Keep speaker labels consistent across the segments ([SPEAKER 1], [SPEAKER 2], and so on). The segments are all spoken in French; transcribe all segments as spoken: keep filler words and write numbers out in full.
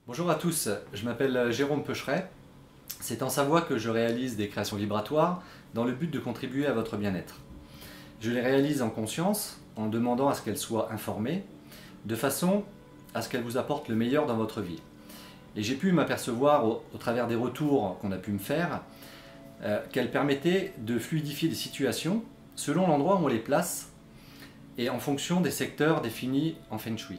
[SPEAKER 1] Bonjour à tous, je m'appelle Jérôme Peucheret. C'est en Savoie que je réalise des créations vibratoires dans le but de contribuer à votre bien-être. Je les réalise en conscience, en demandant à ce qu'elles soient informées, de façon à ce qu'elles vous apportent le meilleur dans votre vie. Et j'ai pu m'apercevoir au, au travers des retours qu'on a pu me faire euh, qu'elles permettaient de fluidifier des situations selon l'endroit où on les place et en fonction des secteurs définis en Feng Shui.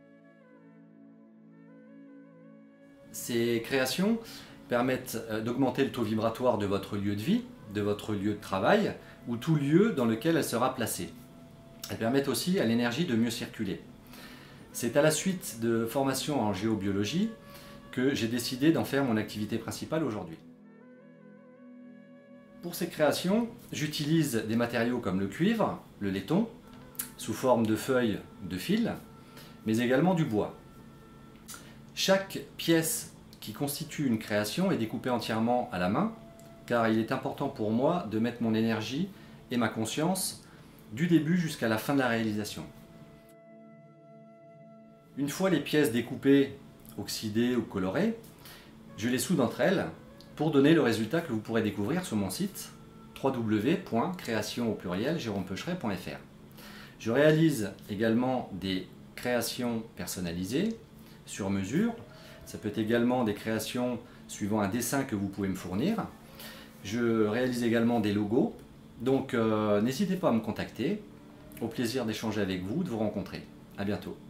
[SPEAKER 1] Ces créations permettent d'augmenter le taux vibratoire de votre lieu de vie, de votre lieu de travail ou tout lieu dans lequel elle sera placée. Elles permettent aussi à l'énergie de mieux circuler. C'est à la suite de formations en géobiologie que j'ai décidé d'en faire mon activité principale aujourd'hui. Pour ces créations, j'utilise des matériaux comme le cuivre, le laiton, sous forme de feuilles de fil, mais également du bois. Chaque pièce qui constitue une création est découpée entièrement à la main, car il est important pour moi de mettre mon énergie et ma conscience du début jusqu'à la fin de la réalisation. Une fois les pièces découpées, oxydées ou colorées, je les soude entre elles pour donner le résultat que vous pourrez découvrir sur mon site w w w point création au pluriel jérôme peucheret point f r. Je réalise également des créations personnalisées sur mesure. Ça peut être également des créations suivant un dessin que vous pouvez me fournir. Je réalise également des logos. Donc euh, n'hésitez pas à me contacter. Au plaisir d'échanger avec vous, de vous rencontrer. À bientôt.